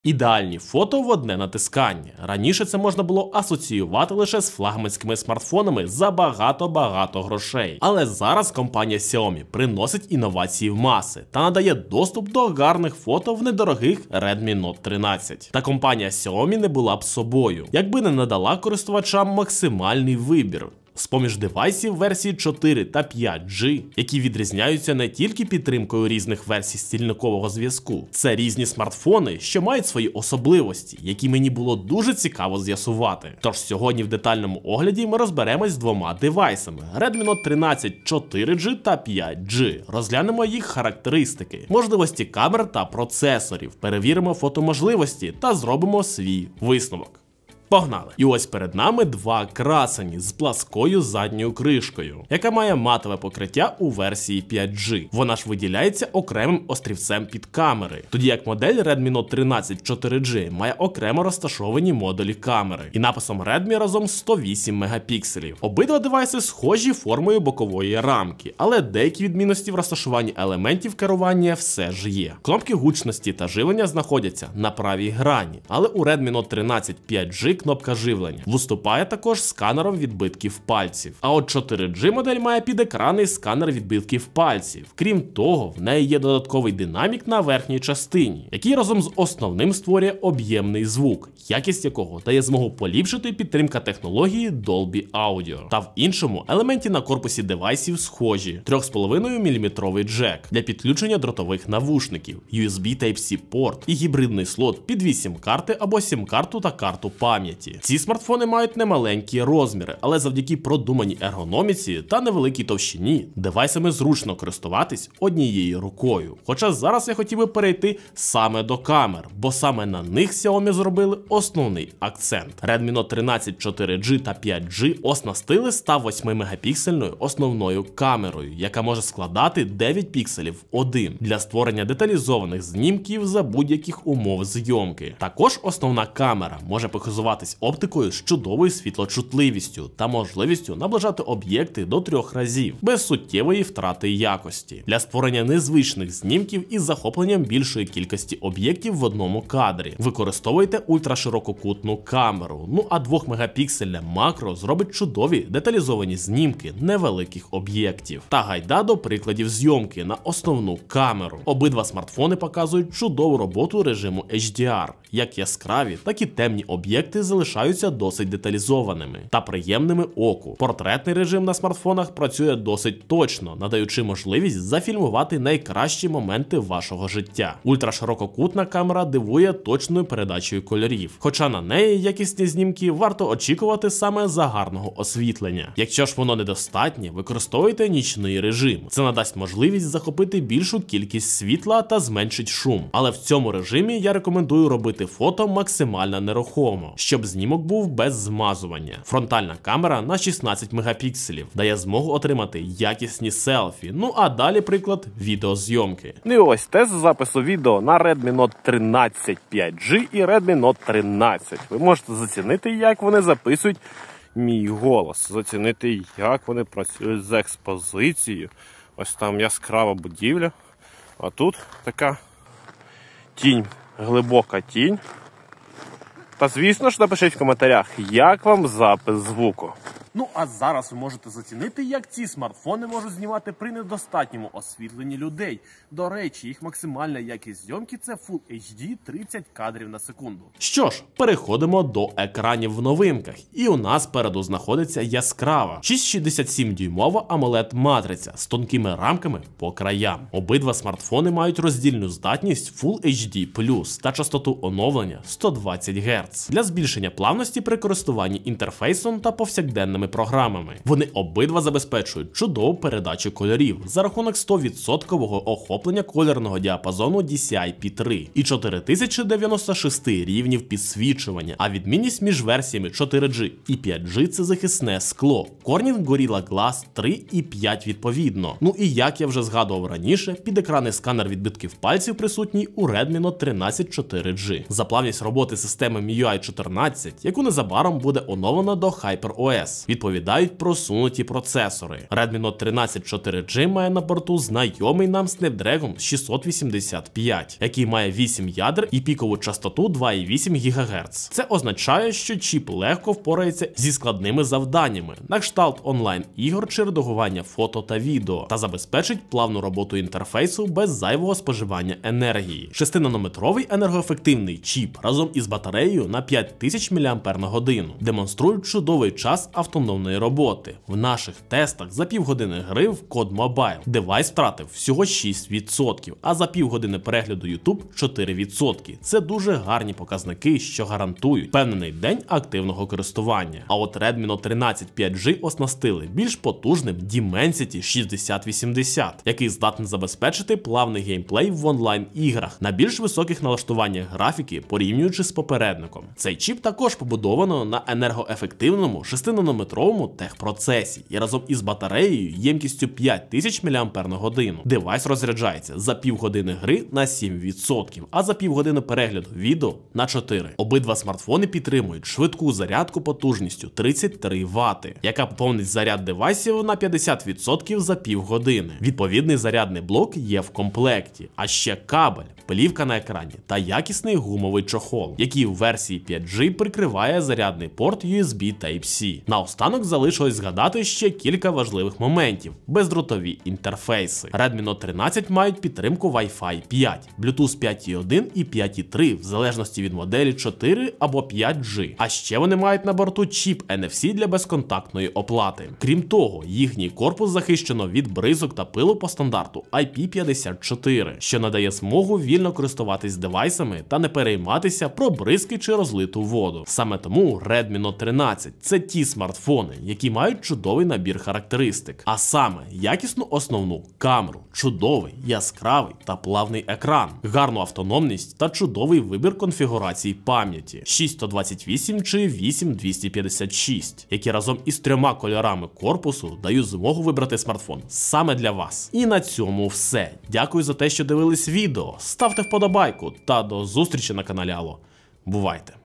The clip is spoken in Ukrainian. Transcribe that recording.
Ідеальні фото в одне натискання. Раніше це можна було асоціювати лише з флагманськими смартфонами за багато грошей. Але зараз компанія Xiaomi приносить інновації в маси та надає доступ до гарних фото в недорогих Redmi Note 13. Та компанія Xiaomi не була б собою, якби не надала користувачам максимальний вибір з-поміж девайсів версії 4 та 5G, які відрізняються не тільки підтримкою різних версій стільникового зв'язку. Це різні смартфони, що мають свої особливості, які мені було дуже цікаво з'ясувати. Тож сьогодні в детальному огляді ми розберемось з двома девайсами Redmi Note 13 4G та 5G. Розглянемо їх характеристики, можливості камер та процесорів, перевіримо фотоможливості та зробимо свій висновок. Погнали! І ось перед нами два красені з пласкою задньою кришкою, яка має матове покриття у версії 5G. Вона ж виділяється окремим острівцем під камери, тоді як модель Redmi Note 13 4G має окремо розташовані модулі камери і написом Redmi разом 108 мегапікселів. Обидва девайси схожі формою бокової рамки, але деякі відмінності в розташуванні елементів керування все ж є. Кнопки гучності та живлення знаходяться на правій грані, але у Redmi Note 13 5G кнопка живлення виступає також сканером відбитків пальців. А от 4G модель має підекранний сканер відбитків пальців. Крім того, в неї є додатковий динамік на верхній частині, який разом з основним створює об'ємний звук, якість якого дає змогу поліпшити підтримка технології Dolby Audio. Та в іншому елементі на корпусі девайсів схожі: 3,5 мм джек для підключення дротових навушників, USB Type-C порт і гібридний слот під 8 карти або сім-карту та карту пам'яті. Ці смартфони мають немаленькі розміри, але завдяки продуманій ергономіці та невеликій товщині девайсами зручно користуватись однією рукою. Хоча зараз я хотів би перейти саме до камер, бо саме на них Xiaomi зробили основний акцент. Redmi Note 13 4G та 5G оснастили 108 мегапіксельною основною камерою, яка може складати 9 пікселів один для створення деталізованих знімків за будь-яких умов зйомки. Також основна камера може показувати оптикою з чудовою світлочутливістю та можливістю наближати об'єкти до 3 разів, без суттєвої втрати якості, для створення незвичних знімків із захопленням більшої кількості об'єктів в одному кадрі. Використовуйте ультраширококутну камеру, ну а 2-мегапіксельне макро зробить чудові деталізовані знімки невеликих об'єктів. Та гайда до прикладів зйомки на основну камеру. Обидва смартфони показують чудову роботу режиму HDR. Як яскраві, так і темні об'єкти залишаються досить деталізованими та приємними оку. Портретний режим на смартфонах працює досить точно, надаючи можливість зафільмувати найкращі моменти вашого життя. Ультраширококутна камера дивує точною передачею кольорів, хоча на неї якісні знімки варто очікувати саме за гарного освітлення. Якщо ж воно недостатнє, використовуйте нічний режим. Це надасть можливість захопити більшу кількість світла та зменшить шум. Але в цьому режимі я рекомендую робити фото максимально нерухомо, щоб знімок був без змазування. Фронтальна камера на 16 мегапікселів дає змогу отримати якісні селфі. Ну а далі приклад відеозйомки. І ось тест запису відео на Redmi Note 13 5G і Redmi Note 13. Ви можете зацінити, як вони записують мій голос, зацінити, як вони працюють з експозицією. Ось там яскрава будівля, а тут така тінь, глибока тінь. Та звісно ж напишіть в коментарях, як вам запис звуку. Ну а зараз ви можете зацінити, як ці смартфони можуть знімати при недостатньому освітленні людей. До речі, їх максимальна якість зйомки – це Full HD 30 кадрів на секунду. Що ж, переходимо до екранів в новинках. І у нас переду знаходиться яскрава 6,67-дюймова AMOLED-матриця з тонкими рамками по краям. Обидва смартфони мають роздільну здатність Full HD+, та частоту оновлення 120 Гц для збільшення плавності при користуванні інтерфейсом та повсякденними програмами. Вони обидва забезпечують чудову передачу кольорів за рахунок 100% охоплення кольорного діапазону DCI-P3 і 4096 рівнів підсвічування, а відмінність між версіями 4G і 5G – це захисне скло, Corning Gorilla Glass 3 і 5 відповідно. Ну і як я вже згадував раніше, підекранний сканер відбитків пальців присутній у Redmi Note 13 4G. За плавність роботи системи MIUI 14, яку незабаром буде оновлено до HyperOS. відповідають просунуті процесори. Redmi Note 13 4G має на борту знайомий нам Snapdragon 685, який має 8 ядер і пікову частоту 2,8 ГГц. Це означає, що чіп легко впорається зі складними завданнями, на кшталт онлайн-ігор чи редагування фото та відео, та забезпечить плавну роботу інтерфейсу без зайвого споживання енергії. 6-нанометровий енергоефективний чіп разом із батареєю на 5000 мАч демонструють чудовий час автономної роботи. В наших тестах за півгодини гри в COD Mobile девайс втратив всього 6%, а за півгодини перегляду YouTube 4%. Це дуже гарні показники, що гарантують впевнений день активного користування. А от Redmi Note 13 5G оснастили більш потужним Dimensity 6080, який здатний забезпечити плавний геймплей в онлайн-іграх на більш високих налаштуваннях графіки, порівнюючи з попередником. Цей чіп також побудовано на енергоефективному 6-нанометровому техпроцесі і разом із батареєю ємкістю 5000 мАч девайс розряджається за півгодини гри на 7%, а за півгодини перегляду відео на 4%. Обидва смартфони підтримують швидку зарядку потужністю 33 Вт, яка поповнить заряд девайсів на 50% за півгодини. Відповідний зарядний блок є в комплекті, а ще кабель, плівка на екрані та якісний гумовий чохол, який у версії 5G прикриває зарядний порт USB Type-C. Наостанок залишилось згадати ще кілька важливих моментів: бездротові інтерфейси. Redmi Note 13 мають підтримку Wi-Fi 5, Bluetooth 5.1 і 5.3 в залежності від моделі 4 або 5G. А ще вони мають на борту чіп NFC для безконтактної оплати. Крім того, їхній корпус захищено від бризок та пилу по стандарту IP54, що надає змогу вільно користуватись девайсами та не перейматися про бризки чи розлиту воду. Саме тому Redmi Note 13 – це ті смартфони, які мають чудовий набір характеристик, а саме якісну основну камеру, чудовий, яскравий та плавний екран, гарну автономність та чудовий вибір конфігурацій пам'яті 6128 чи 8256, які разом із 3 кольорами корпусу дають змогу вибрати смартфон саме для вас. І на цьому все. Дякую за те, що дивились відео, ставте вподобайку та до зустрічі на каналі Allo. Бувайте!